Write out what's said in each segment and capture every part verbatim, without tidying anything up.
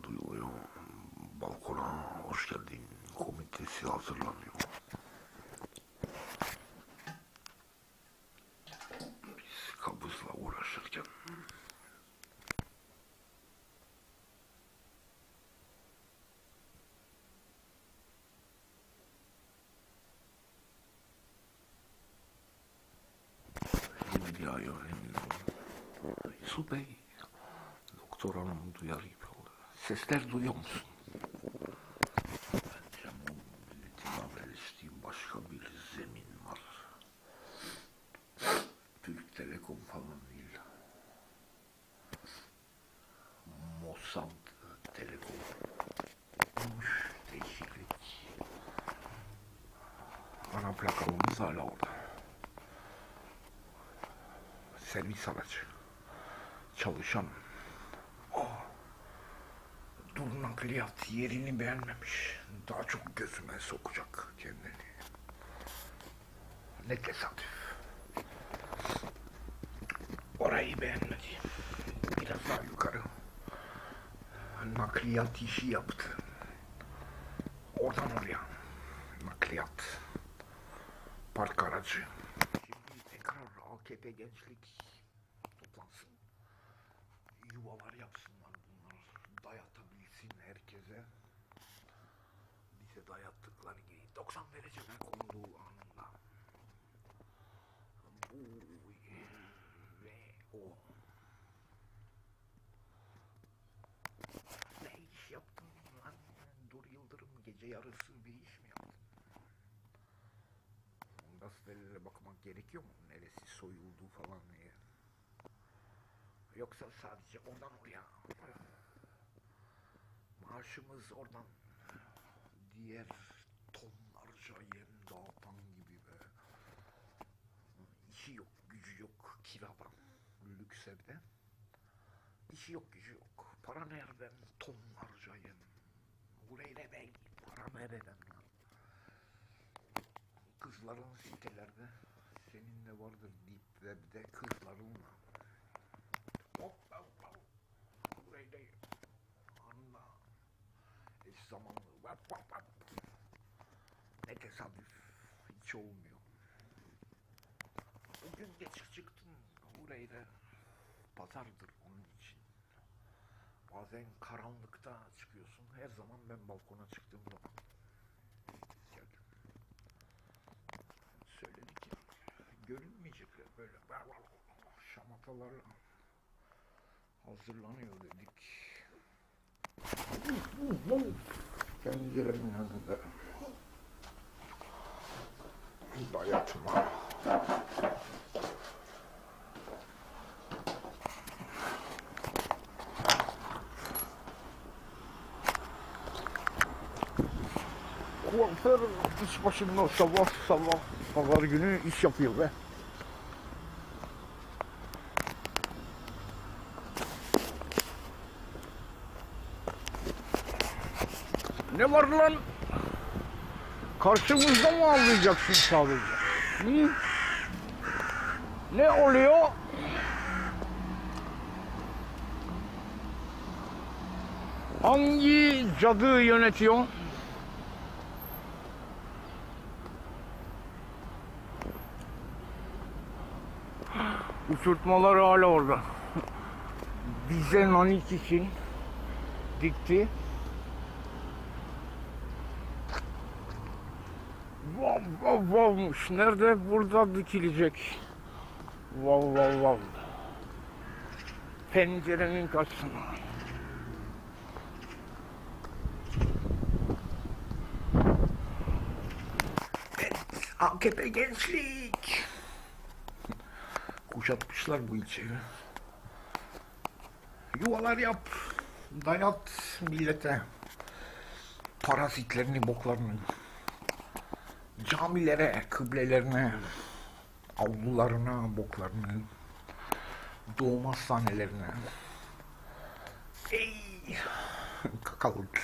duyuluyor. Balkona hoş geldin komitesi hazırlanıyor. Biz kabızla uğraşırken hem Dia'yı hem Yusuf Bey doktor hanım duyar gibi oldu. Sesler duyuyor musun? Bence bu milletin haberleştiği başka bir zemin var. Türk Telekom falan değil. Mossad Telekom. Olmuş değişiklik. Ana plakamız hala orada. Servis aracı. Çalışan. Oh. Dur nakliyat yerini beğenmemiş. Daha çok gözüme sokacak kendini. Ne tesadüf. Orayı beğenmedi. Biraz daha yukarı. Nakliyat işi yaptı. Oradan oraya. Nakliyat. Park aracı. Şimdi tekrar A K P gençlik toplansın. Yuvalar yapsınlar bunlar. Dayatabilsin herkese. Bize dayattıkları gibi doksan dereceme konduğu anında. Bu ve o. Ne iş yaptın lan? Dur Yıldırım gece yarısı bir iş mi yaptın? Gazetelere bakmak gerekiyor mu? Neresi soyuldu falan diye. Yoksa sadece oradan oraya. Maaşımız oradan. Diğer tonlarca yem dağıtan gibi be. İşi yok, gücü yok kiradan. Lüks evde. İşi yok, gücü yok. Para nereden? Tonlarca yem. Buraya ne be? Para nereden lan? Kızların sitelerde. Senin de vardır Deep Web'de kızlarınla. Hop hop hop. Burayı da anla. Eş zamanlı. Vap vap vap. Ne tesadüf. Hiç olmuyor. Bugün geç çıktım. Burayı da pazardır onun için. Bazen karanlıkta çıkıyorsun. Her zaman ben balkona çıktığım zaman. Geldim. Söyledik ya. Görünmeyecekler böyle. Şamatalarla hazırlanıyor dedik. Pencerenin önünde dayatma. Kuaför iş başında sabah sabah pazar günü iş yapıyor be. Ne var lan? Karşımızda mı avlayacaksın sadece? Hı? Ne oluyor? Hangi cadı yönetiyor? Uçurtmalar hala orada. Bize nanik için dikti. Vav vav vavmuş. Nerede? Burada dikilecek. Vav vav vav. Pencerenin karşısına. Evet, A K P gençlik. Kuşatmışlar bu ilçeyi. Yuvalar yap. Dayat millete. Parazitlerini, boklarını. Camilere, kıblelerine, avlularına, boklarını, doğum hastanelerine. Ey kakalık.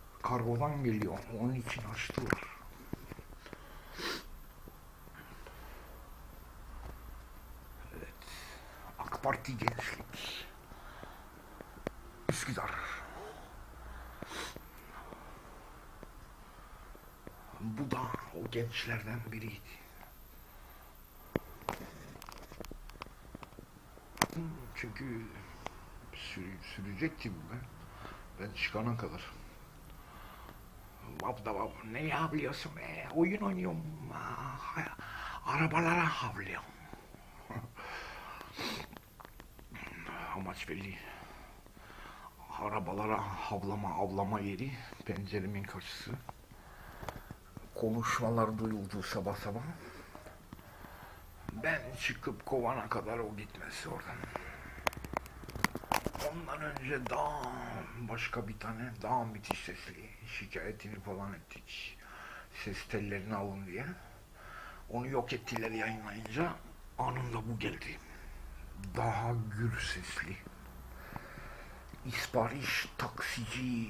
Kargodan geliyor, onun için açtılar. Vakti gençlik. Üsküdar. Bu da o gençlerden biriydi. Çünkü sür, sürecekti bu be. Ben çıkana kadar. Bab bab ne yapıyorsun be? Oyun oynuyorum. Ha, arabalara havlıyorum. Amaç belli. Arabalara havlama avlama yeri penceremin karşısı. Konuşmalar duyuldu sabah sabah. Ben çıkıp kovana kadar o gitmez oradan. Ondan önce daha başka bir tane daha müthiş sesli şikayetini falan ettik. Ses tellerini alın diye. Onu yok ettiler yayınlayınca anında bu geldi. Daha gür sesli. İspariş taksici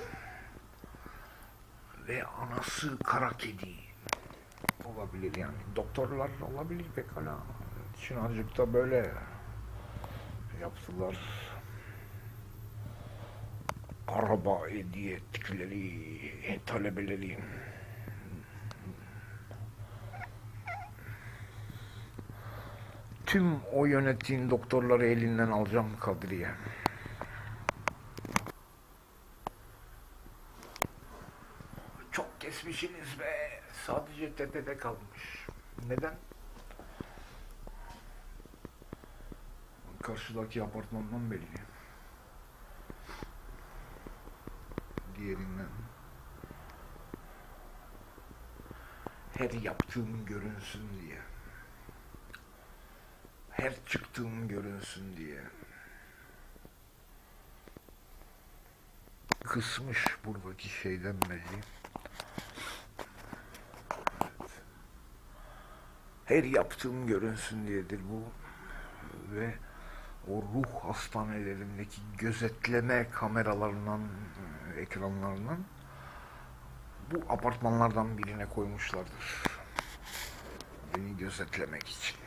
ve anası kara kedi olabilir yani. Doktorlar olabilir pekala. Çınarcık'ta böyle yaptılar. Araba hediye ettikleri talebeleri. Tüm o yönettiğin doktorları elinden alacağım Kadriye. Çok kesmişsiniz be. Sadece tepede kalmış. Neden? Karşıdaki apartmandan belli. Diğerinden. Her yaptığım görünsün diye. Her çıktığım görünsün diye. Kısmış buradaki şeyden belli. Evet. Her yaptığım görünsün diyedir bu. Ve o ruh hastanelerindeki gözetleme kameralarından, ekranlarından bu apartmanlardan birine koymuşlardır. Beni gözetlemek için.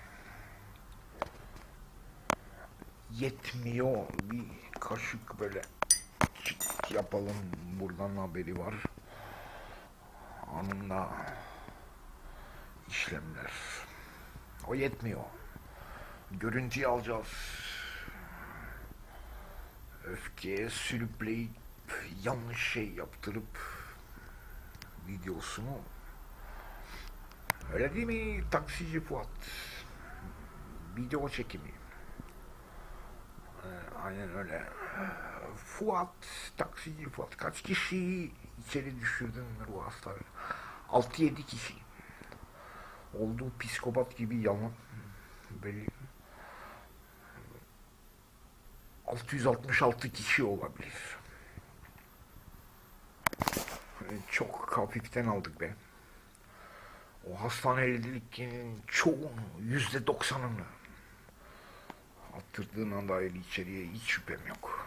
Yetmiyor, bir kaşık böyle çık yapalım, buradan haberi var. Anında işlemler. O yetmiyor. Görüntüyü alacağız. Öfkeye sürükleyip yanlış şey yaptırıp videosunu. Öyle değil mi taksici Fuat? Video çekimi. Ee, aynen öyle. Fuat, taksici Fuat. Kaç kişi içeri düşürdün ruh hastane? altı yedi kişi. Olduğu psikopat gibi yalan. Belli. altı yüz altmış altı kişi olabilir. Çok hafiften aldık be. O hastanelilikinin çoğunu, yüzde doksanını attırdığına dair içeriye hiç şüphem yok.